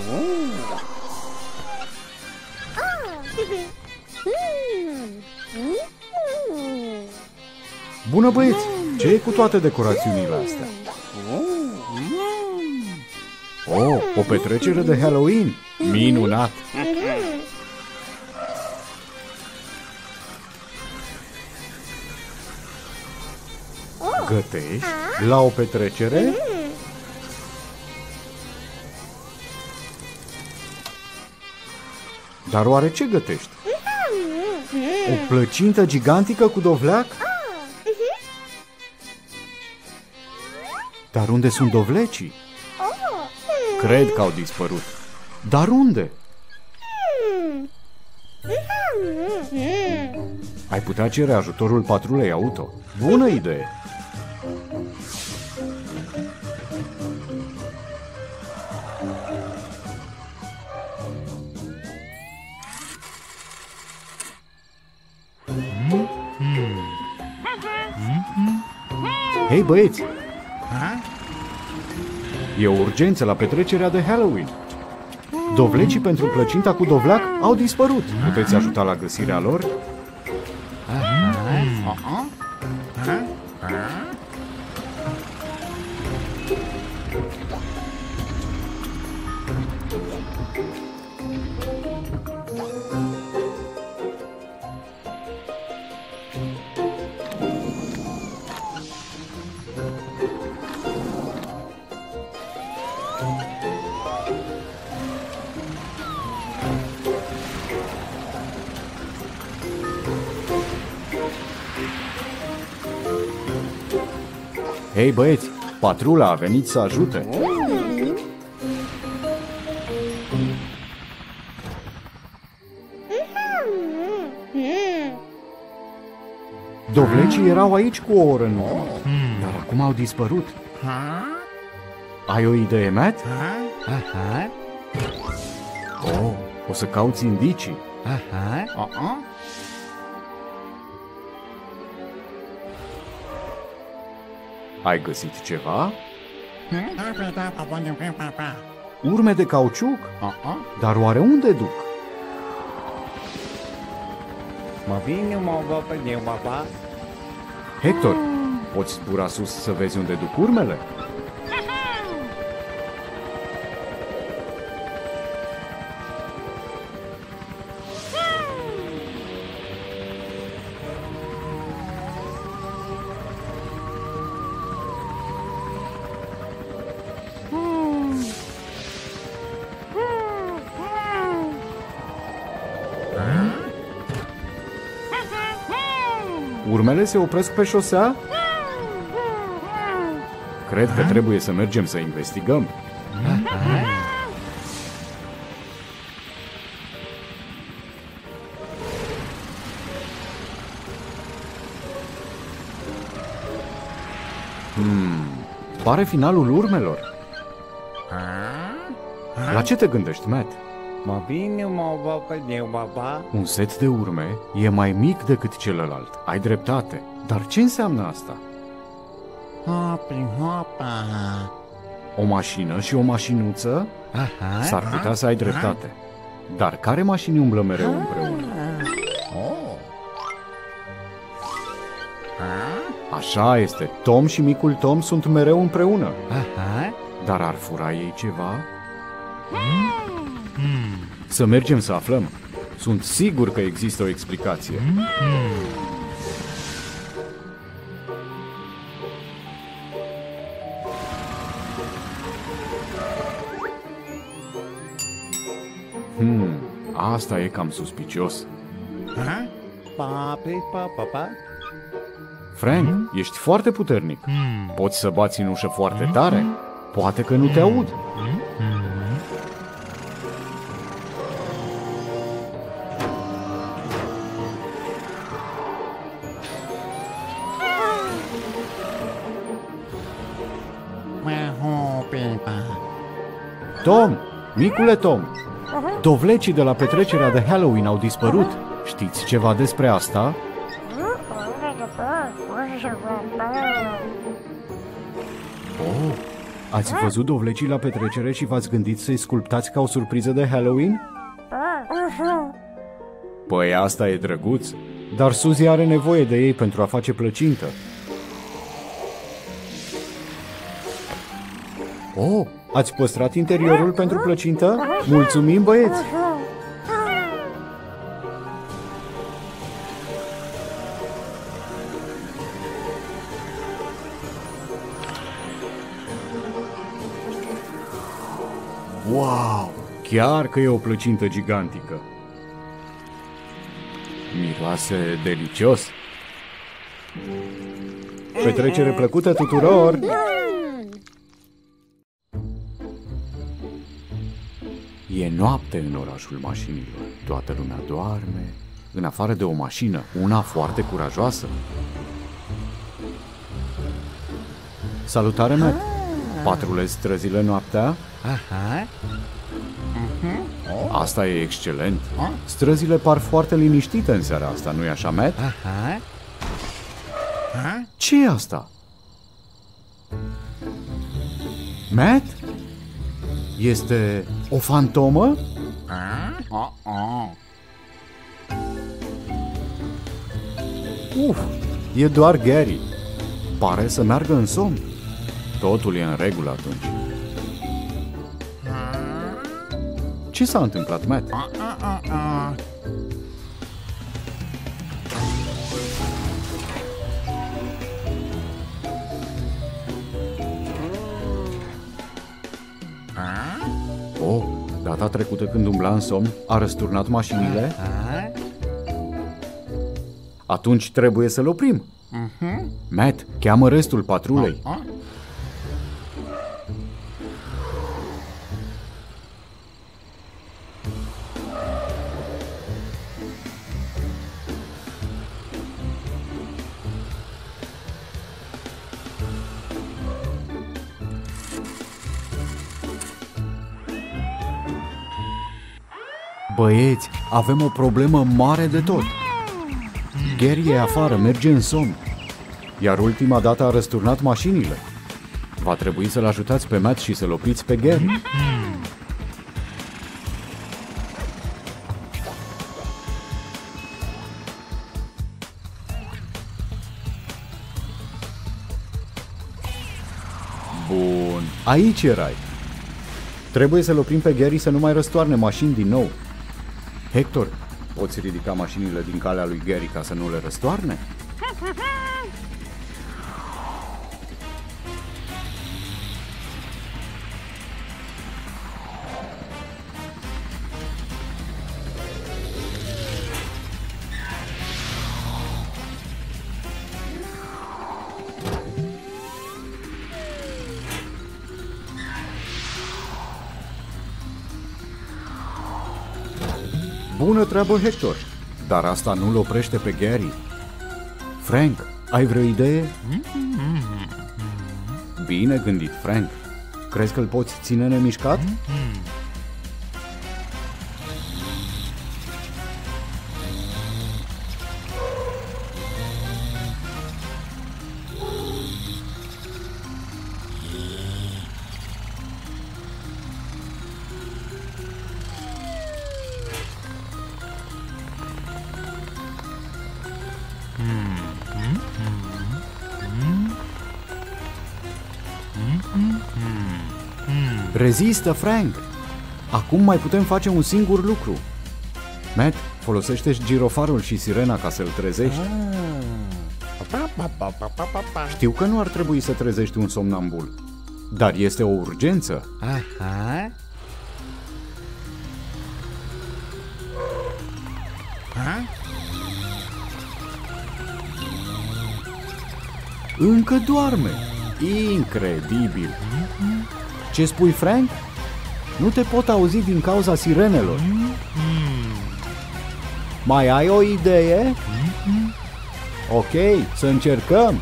Bună, băieți! Ce e cu toate decorațiunile astea? Oh, o petrecere de Halloween! Minunat! Gătești la o petrecere? Dar oare ce gătești? O plăcintă gigantică cu dovleac? Dar unde sunt dovlecii? Cred că au dispărut. Dar unde? Ai putea cere ajutorul patrulei auto. Bună idee! Hei, băieți! E o urgență la petrecerea de Halloween. Dovlecii pentru plăcinta cu dovleac au dispărut. Puteți ajuta la găsirea lor? Hei, băieți, patrula a venit să ajute. Dovlecii erau aici cu o oră în urmă, dar acum au dispărut. Ai o idee, Matt? Oh, o să cauți indicii. Ai găsit ceva? Urme de cauciuc? Dar oare unde duc? Hector, poți zbura sus să vezi unde duc urmele? Urmele se opresc pe șosea? Cred că trebuie să mergem să investigăm. Pare finalul urmelor. La ce te gândești, Matt? Un set de urme e mai mic decât celălalt. Ai dreptate. Dar ce înseamnă asta? O mașină și o mașinuță? S-ar putea să ai dreptate. Dar care mașini umblă mereu împreună? Așa este. Tom și micul Tom sunt mereu împreună. Dar ar fura ei ceva? Să mergem să aflăm. Sunt sigur că există o explicație. Asta e cam suspicios. Frank, ești foarte puternic. Poți să bați în ușă foarte tare? Poate că nu te aud. Tom, micule Tom, dovlecii de la petrecerea de Halloween au dispărut. Știți ceva despre asta? Ați văzut dovlecii la petrecere și v-ați gândit să-i sculptați ca o surpriză de Halloween? Păi asta e drăguț, dar Suzy are nevoie de ei pentru a face plăcintă. Oh, ați păstrat interiorul pentru plăcintă? Mulțumim, băieți! Wow! Chiar că e o plăcintă gigantică! Miroase delicios! Petrecere plăcută tuturor! E noapte în orașul mașinilor. Toată lumea doarme, în afară de o mașină, una foarte curajoasă. Salutare, Matt! Patrulezi străzile noaptea? Asta e excelent. Străzile par foarte liniștite în seara asta, nu-i așa, Matt? Ce e asta? Matt? Este o fantomă? E doar Gary. Pare să meargă în somn. Totul e în regulă atunci. Ce s-a întâmplat, Matt? Oh, data trecută când umbla în somn, a răsturnat mașinile? Atunci trebuie să-l oprim. Matt, cheamă restul patrulei. Băieți, avem o problemă mare de tot. Gary e afară, merge în somn. Iar ultima dată a răsturnat mașinile. Va trebui să-l ajutați pe Matt și să-l opriți pe Gary. Bun, aici erai. Trebuie să-l oprim pe Gary să nu mai răstoarne mașini din nou. Hector, poți ridica mașinile din calea lui Gary ca să nu le răstoarne? Bună treabă, Hector! Dar asta nu-l oprește pe Gary. Frank, ai vreo idee? Bine gândit, Frank. Crezi că îl poți ține nemișcat? Rezistă, Frank! Acum mai putem face un singur lucru. Matt, folosește girofarul și sirena ca să-l trezești. Știu că nu ar trebui să trezești un somnambul, dar este o urgență. Încă doarme. Incredibil. Ce spui, Frank? Nu te pot auzi din cauza sirenelor. Mai ai o idee? Ok, să încercăm.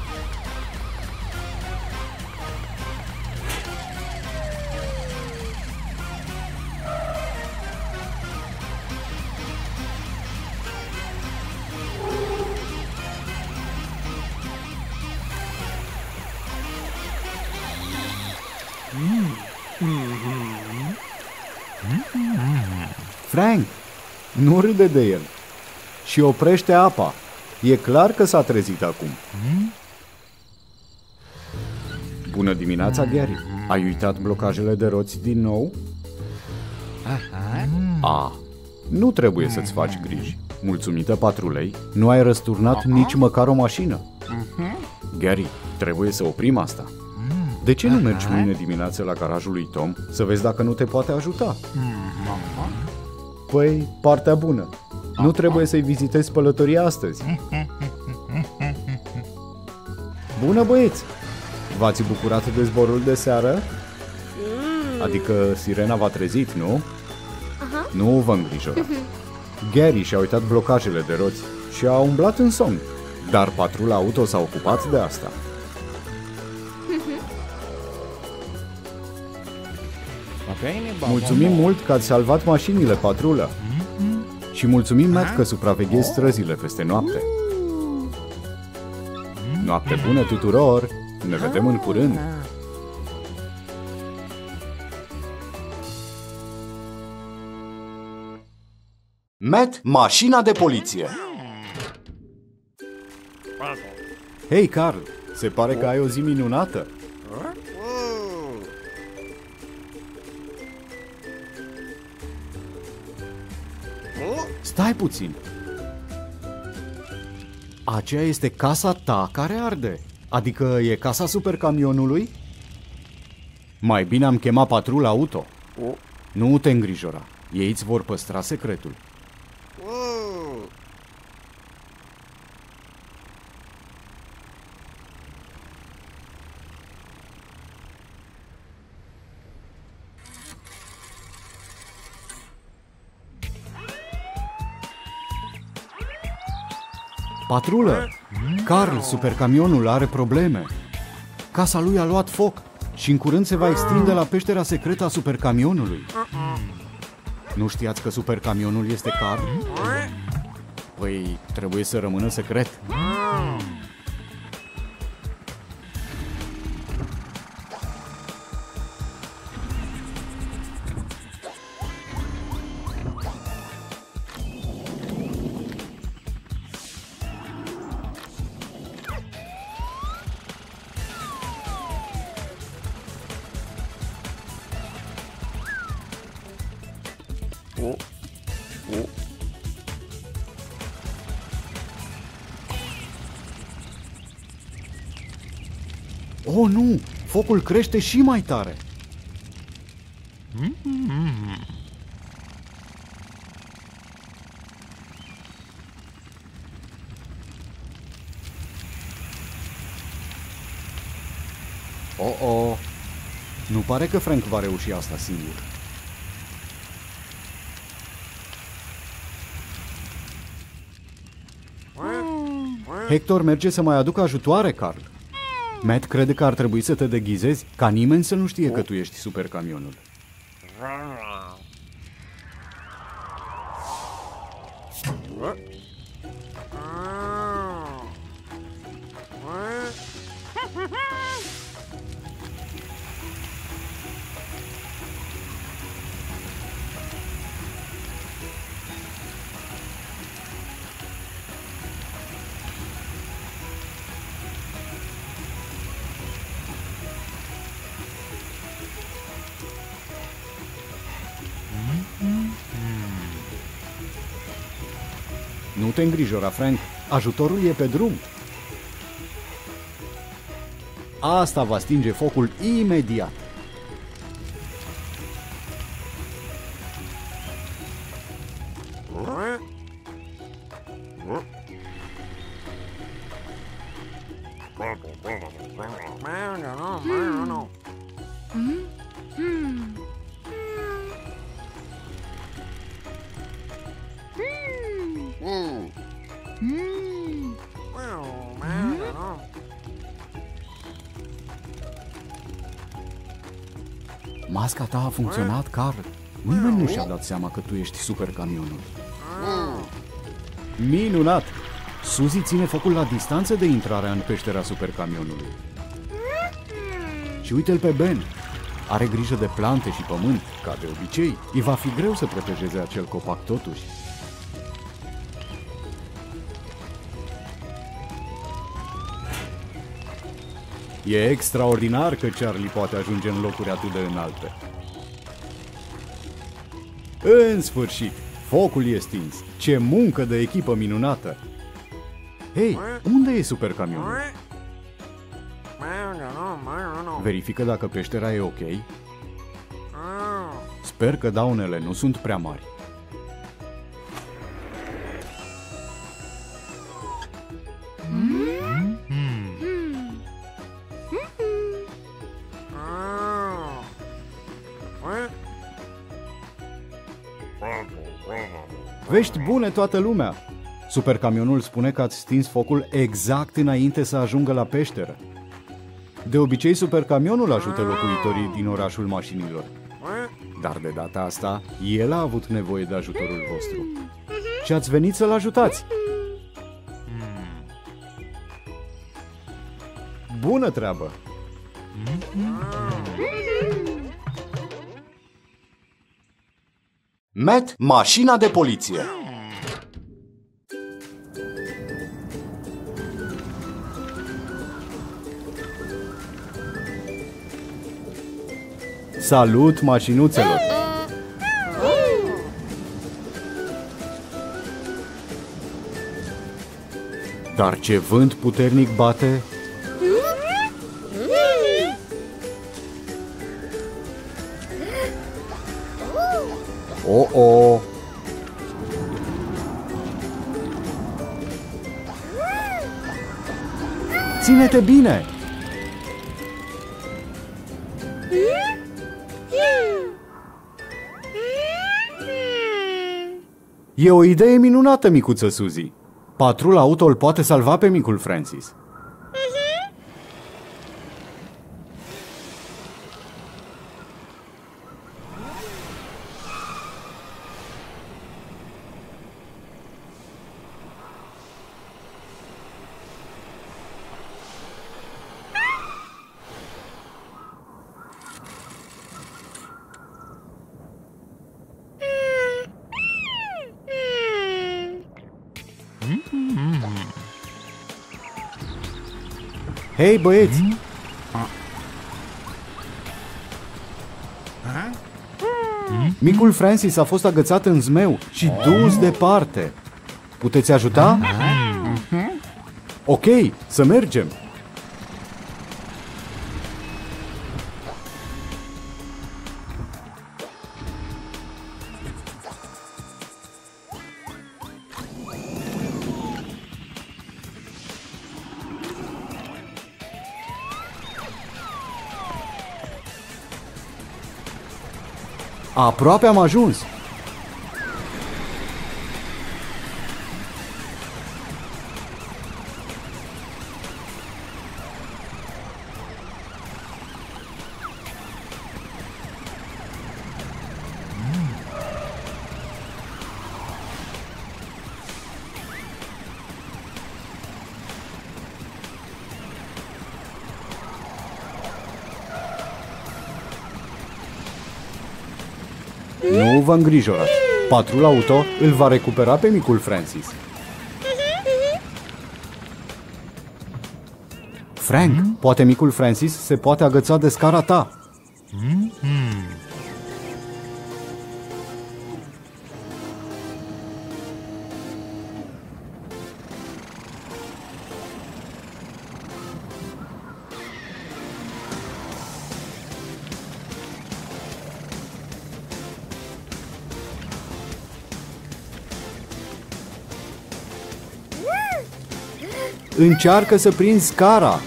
Frank, nu râde de el și oprește apa. E clar că s-a trezit acum. Bună dimineața, Gary. Ai uitat blocajele de roți din nou? Nu trebuie să-ți faci griji. Mulțumită patrulei, nu ai răsturnat nici măcar o mașină. Gary, trebuie să oprim asta. De ce nu mergi mâine dimineață la garajul lui Tom să vezi dacă nu te poate ajuta? Păi, partea bună. Nu trebuie să-i vizitezi spălătoria astăzi. Bună, băieți! V-ați bucurat de zborul de seară? Adică sirena v-a trezit, nu? Nu vă îngrijora. Gary și-a uitat blocajele de roți și a umblat în somn, dar patrula auto s-a ocupat de asta. Mulțumim mult că ați salvat mașinile, patrulă. Și mulțumim, Matt, că supraveghezi străzile peste noapte. Noapte bună tuturor! Ne vedem în curând! Matt, mașina de poliție! Hei, Carl! Se pare că ai o zi minunată! Stai puțin! Aceea este casa ta care arde? Adică e casa supercamionului? Mai bine am chemat patrula auto. Nu te îngrijora, ei îți vor păstra secretul. Patrulă! Carl, supercamionul, are probleme. Casa lui a luat foc și în curând se va extinde la peștera secretă a supercamionului. Nu știați că supercamionul este Carl? Păi, trebuie să rămână secret. Oh, nu! Focul crește și mai tare! Oh. Nu pare că Frank va reuși asta singur. Hector merge să mai aducă ajutoare, Carl. Matt crede că ar trebui să te deghizezi ca nimeni să nu știe că tu ești supercamionul. Nu te îngrijora, Frank. Ajutorul e pe drum. Asta va stinge focul imediat. Masca ta a funcționat, Carl. Nimeni nu și-a dat seama că tu ești supercamionul. Minunat! Suzy ține focul la distanță de intrarea în peștera supercamionului. Și uite-l pe Ben. Are grijă de plante și pământ, ca de obicei. Îi va fi greu să protejeze acel copac totuși. E extraordinar că Charlie poate ajunge în locuri atât de înalte. În sfârșit, focul e stins. Ce muncă de echipă minunată! Hei, unde e supercamionul? Verifică dacă peștera e ok. Sper că daunele nu sunt prea mari. Vești bune, toată lumea! Supercamionul spune că ați stins focul exact înainte să ajungă la peșteră. De obicei, supercamionul ajută locuitorii din orașul mașinilor. Dar de data asta, el a avut nevoie de ajutorul vostru. Și ați venit să-l ajutați. Bună treabă! Matt, mașina de poliție! Salut, mașinuțelor! Dar ce vânt puternic bate! Oh! Ține-te bine! E o idee minunată, micuță Suzy. Patrula auto îl poate salva pe micul Francis. Hei, băieți! Micul Francis a fost agățat în zmeu și dus departe. Puteți ajuta? Ok, să mergem! Aproape am ajuns. Nu vă îngrijorați. Patrula auto îl va recupera pe micul Francis. Frank, poate micul Francis se poate agăța de scara ta. Încearcă să prinzi scara.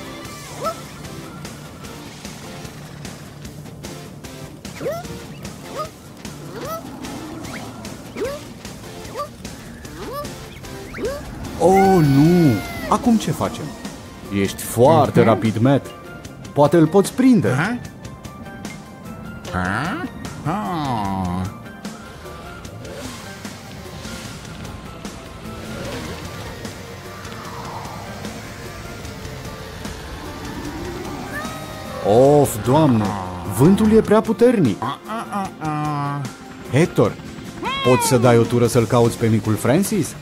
Oh, nu! Acum ce facem? Ești foarte rapid, Matt. Poate îl poți prinde. Of, Doamne! Vântul e prea puternic. Hector, poți să dai o tură să-l cauți pe micul Francis?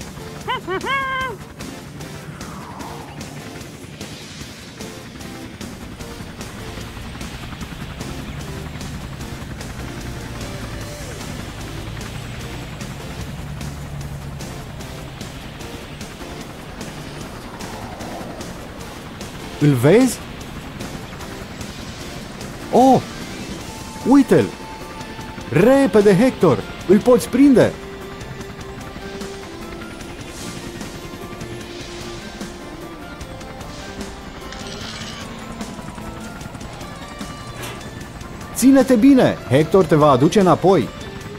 Îl vezi? Oh! Uite-l! Repede, Hector! Îl poți prinde! Ține-te bine! Hector te va aduce înapoi!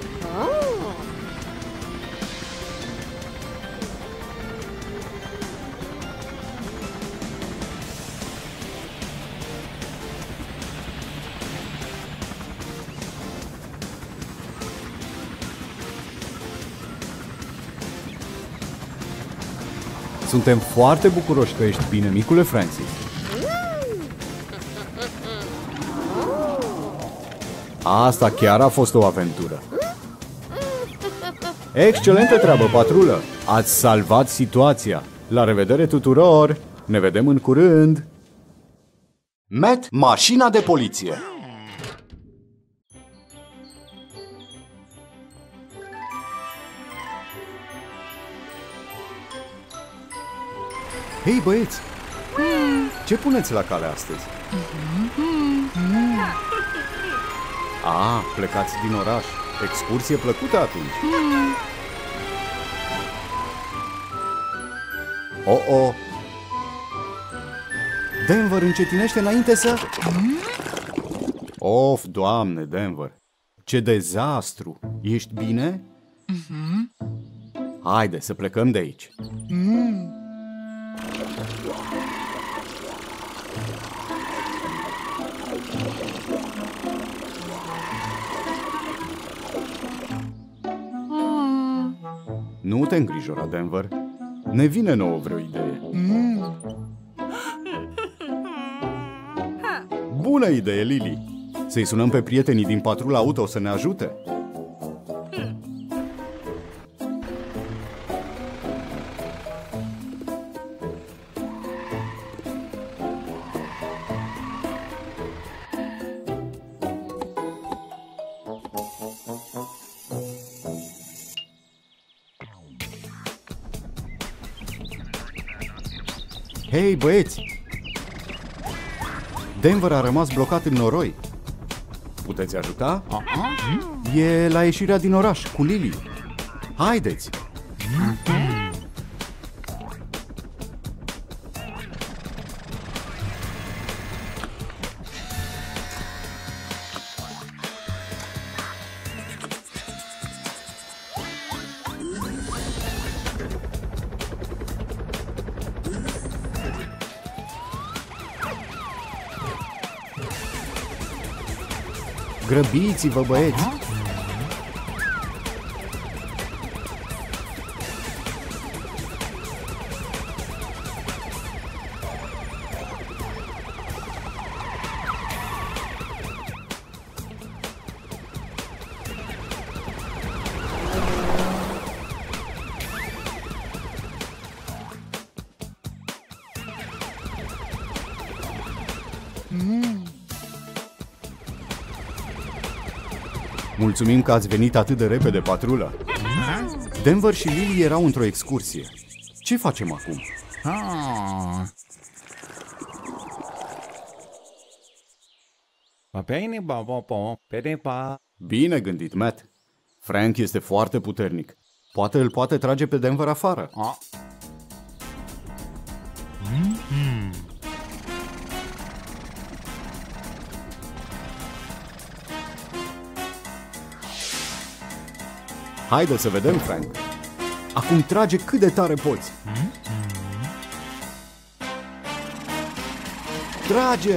Suntem foarte bucuroși că ești bine, micule Francis. Asta chiar a fost o aventură. Excelentă treabă, patrulă! Ați salvat situația. La revedere tuturor! Ne vedem în curând! Matt, mașina de poliție! Hei, băieți! Ce puneți la cale astăzi? Plecați din oraș. Excursie plăcută atunci. Oh. Denver încetinește înainte să... Of, Doamne, Denver! Ce dezastru! Ești bine? Haide să plecăm de aici. Nu te îngrijora, Denver. Ne vine nouă vreo idee. Bună idee, Lily! Să-i sunăm pe prietenii din patrula auto să ne ajute. Hei, băieți! Denver a rămas blocat în noroi. Puteți ajuta? E la ieșirea din oraș, cu Lily. Haideți! Grăbiți-vă, băieți! Mulțumim că ați venit atât de repede, patrulă. Denver și Lily erau într-o excursie. Ce facem acum? Bine gândit, Matt. Frank este foarte puternic. Poate îl poate trage pe Denver afară. Haide să vedem, Frank. Acum trage cât de tare poți. Trage!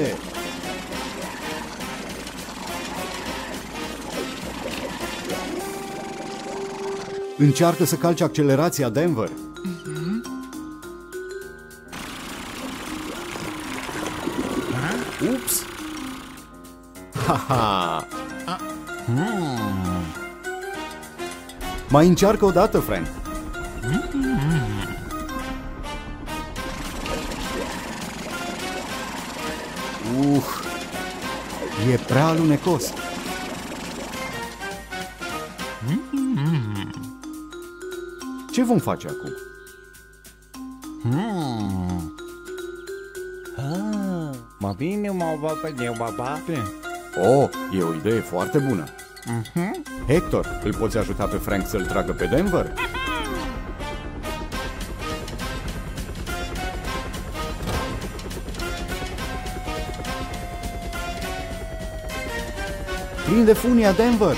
Încearcă să calci accelerația, Denver. Ups! Ha-ha! Mai încearcă o dată, Frank. E prea alunecos. Ce vom face acum? Mă vine mă va pe eu, baba. Oh, e o idee foarte bună. Hector, îl poți ajuta pe Frank să-l tragă pe Denver? Prinde funia, Denver!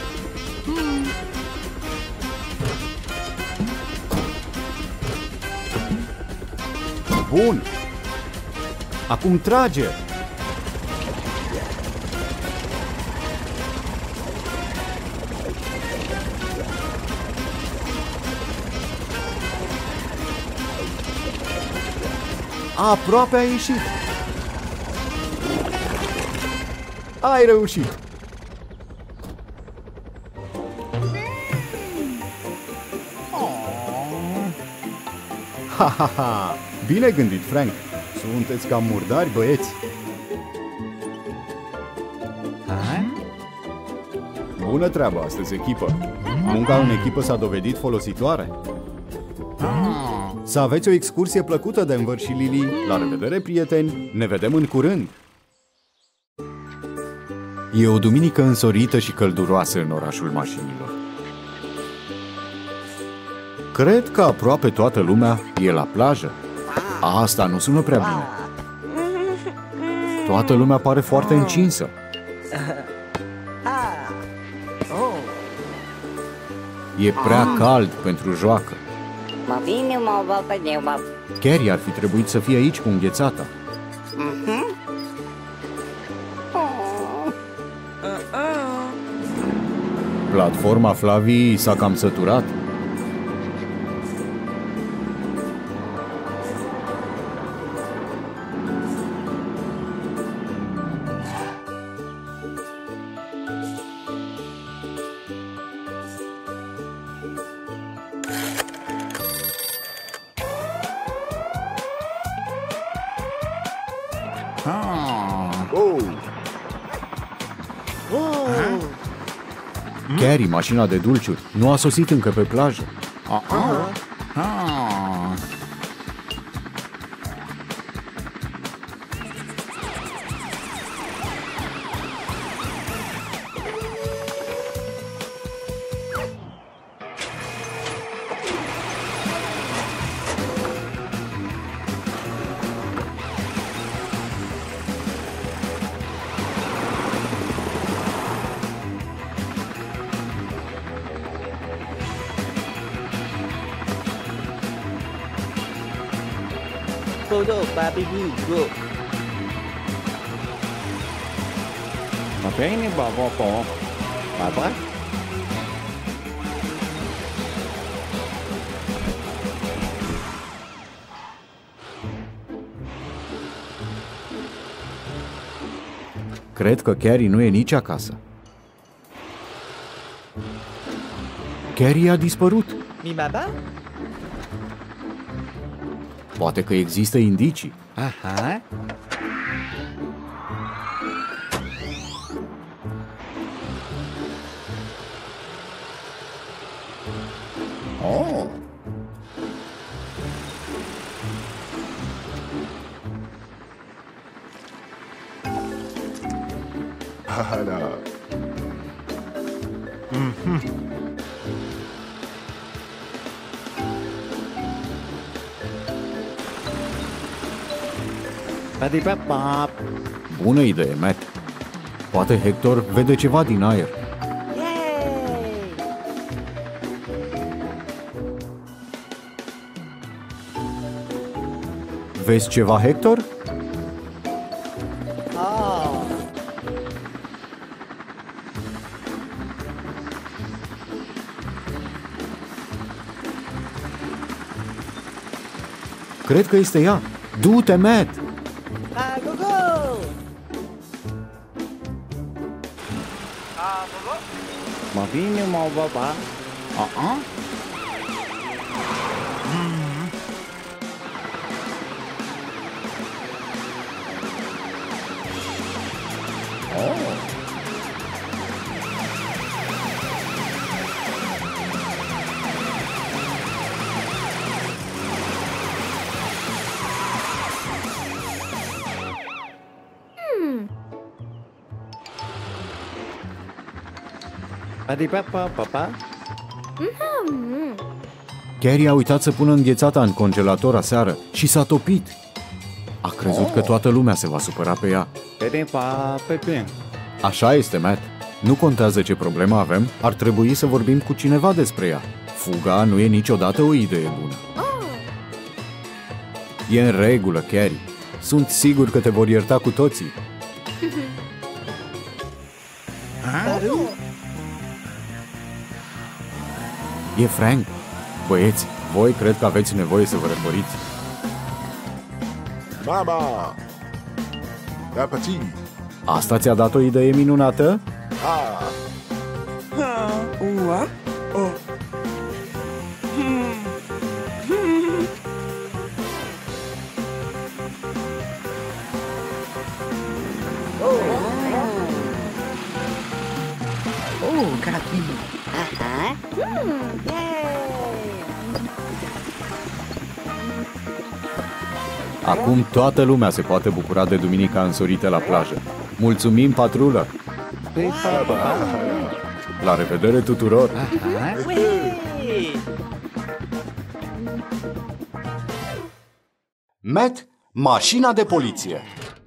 Bun! Acum trage! Aproape a ieșit! Ai reușit! Ha, ha, ha! Bine gândit, Frank! Sunteți cam murdari, băieți! Bună treabă astăzi, echipă! Munca în echipă s-a dovedit folositoare. Să aveți o excursie plăcută, Denver și Lily! La revedere, prieteni! Ne vedem în curând! E o duminică însorită și călduroasă în orașul mașinilor. Cred că aproape toată lumea e la plajă. Asta nu sună prea bine. Toată lumea pare foarte încinsă. E prea cald pentru joacă. Carrie ar fi trebuit să fie aici cu înghețata. Platforma Flavii s-a cam săturat. Carrie, mașina de dulciuri, nu a sosit încă pe plajă. Mà bé ní bà vô cổ. Bà bác. Cred că Carrie nu e nici acasă. Carrie a dispărut. Mi baba? Poate că există indicii. Aha. Oh. Hala. Pati pap. Bună idee, Matt. Poate Hector vede ceva din aer. Vezi ceva, Hector? Cred că este ea. Du-te, Matt! Go, go! Mă vine, mă baba. Papa. Gary a uitat să pună înghețata în congelator aseară și s-a topit. A crezut că toată lumea se va supăra pe ea. Pepe. Așa este, Matt. Nu contează ce problemă avem, ar trebui să vorbim cu cineva despre ea. Fuga nu e niciodată o idee bună. E în regulă, Gary. Sunt sigur că te vor ierta cu toții. E Frank. Băieți, voi cred că aveți nevoie să vă răpăriți. Mama! Appetit! Asta ți-a dat o idee minunată? Ah! Acum toată lumea se poate bucura de duminica însorită la plajă. Mulțumim, patrulă! La revedere tuturor! Matt, mașina de poliție!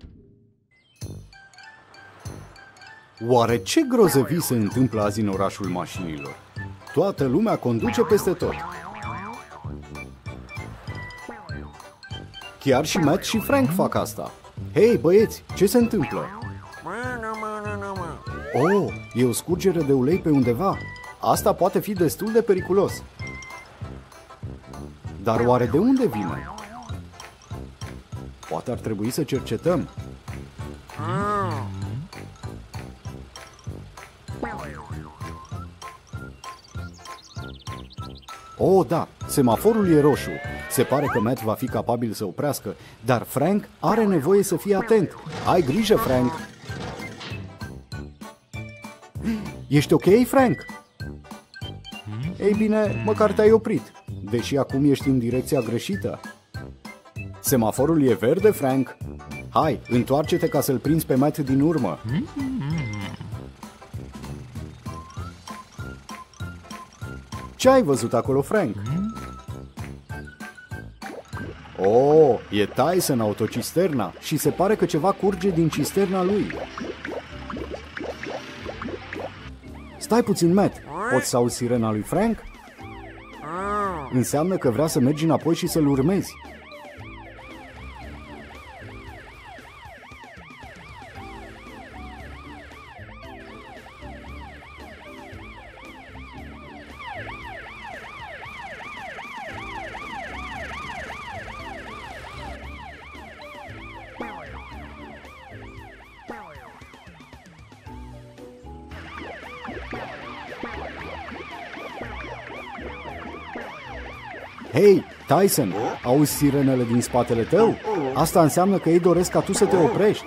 Oare ce grozăvii se întâmplă azi în orașul mașinilor? Toată lumea conduce peste tot. Chiar și Matt și Frank fac asta. Hei, băieți, ce se întâmplă? Oh, e o scurgere de ulei pe undeva. Asta poate fi destul de periculos. Dar oare de unde vine? Poate ar trebui să cercetăm. Oh, da, semaforul e roșu. Se pare că Matt va fi capabil să oprească, dar Frank are nevoie să fie atent. Ai grijă, Frank! Ești ok, Frank? Ei bine, măcar te-ai oprit, deși acum ești în direcția greșită. Semaforul e verde, Frank. Hai, întoarce-te ca să-l prinzi pe Matt din urmă. Ce ai văzut acolo, Frank? Oh, e Tyson autocisterna și se pare că ceva curge din cisterna lui. Stai puțin, Matt. Poți să auzi sirena lui Frank? Înseamnă că vrea să mergi înapoi și să-l urmezi. Hei, Tyson, auzi sirenele din spatele tău? Asta înseamnă că ei doresc ca tu să te oprești.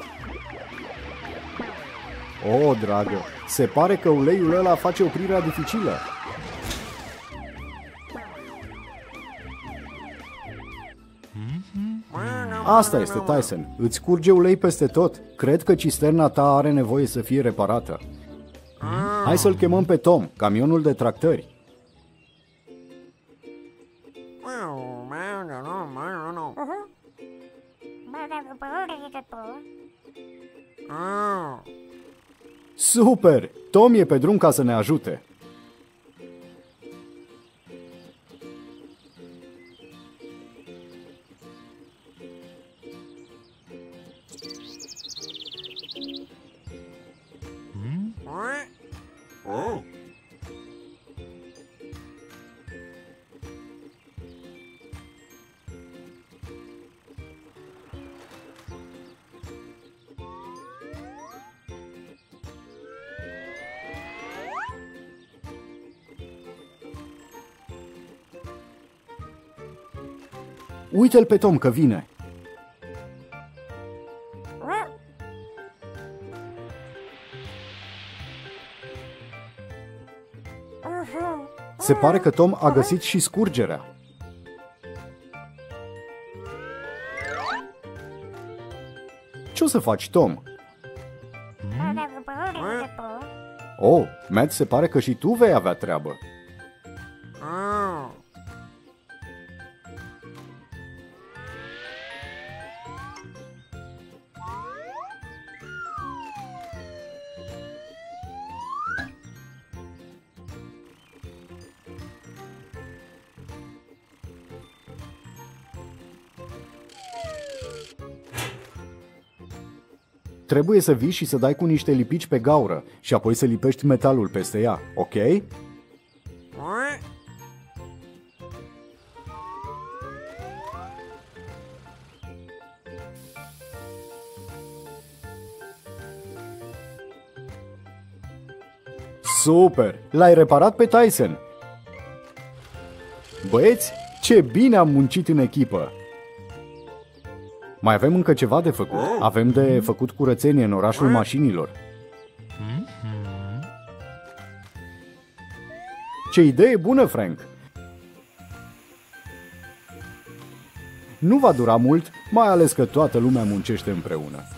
Oh, dragă, se pare că uleiul ăla face oprirea dificilă. Asta este, Tyson, îți curge ulei peste tot. Cred că cisterna ta are nevoie să fie reparată. Hai să-l chemăm pe Tom, camionul de tractări. Super! Tom e pe drum ca să ne ajute. Uite-l pe Tom că vine. Se pare că Tom a găsit și scurgerea. Ce o să faci, Tom? Oh, Matt, se pare că și tu vei avea treabă. Trebuie să vii și să dai cu niște lipici pe gaură și apoi să lipești metalul peste ea, ok? Super! L-ai reparat pe Tyson! Băieți, ce bine am muncit în echipă! Mai avem încă ceva de făcut. Avem de făcut curățenie în orașul mașinilor. Ce idee bună, Frank! Nu va dura mult, mai ales că toată lumea muncește împreună.